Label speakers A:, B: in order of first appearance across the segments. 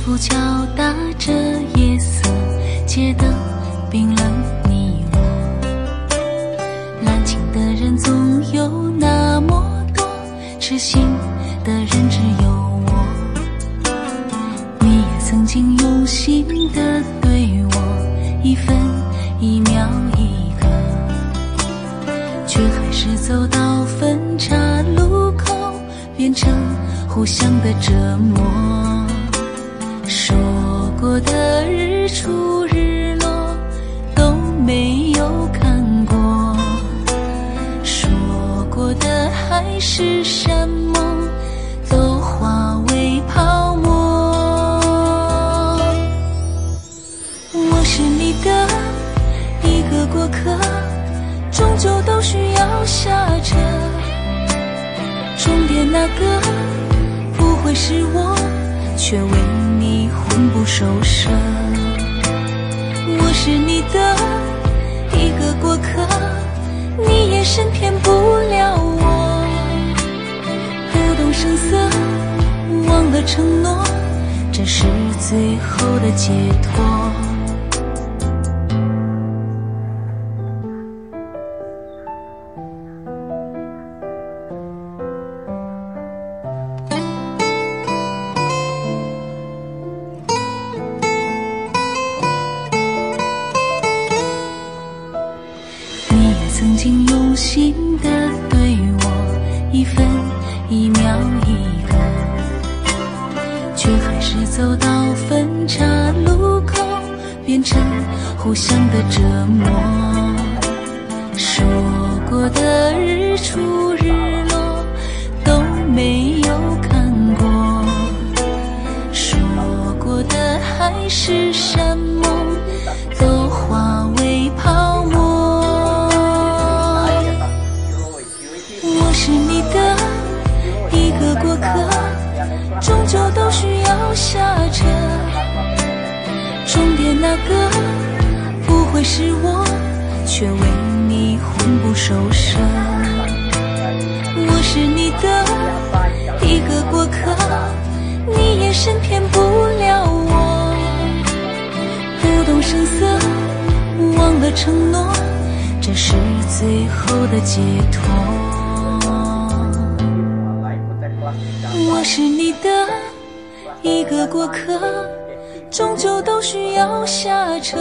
A: 浮敲打着夜色，街灯冰冷你我。滥情的人总有那么多，痴心的人只有我。你也曾经用心的对我，一分一秒一刻，却还是走到分岔路口，变成互相的折磨。说过的日出日落都没有看过，说过的海誓山盟都化为泡沫。我是你的一个过客，终究都需要下车，终点那个不会是我，却为你魂不守舍。我是你的一个过客，你也深骗不了我。不动声色，忘了承诺，这是最后的解脱。曾经用心的对我，一分一秒一刻，却还是走到分岔路口，变成互相的折磨。说过的日出日落都没有看过，说过的海誓山盟都化为泡沫。是你的一个过客，终究都需要下车，终点那个不会是我，却为你魂不守舍。我是你的一个过客，你也深骗不了我。不动声色，忘了承诺，这是最后的解脱。我是你的一个过客，终究都需要下车，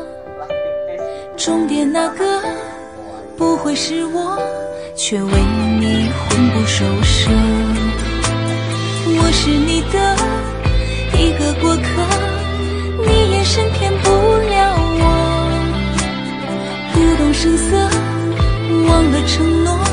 A: 终点那个不会是我，却为你魂不守舍。我是你的一个过客，你也深骗不了我。不动声色，忘了承诺，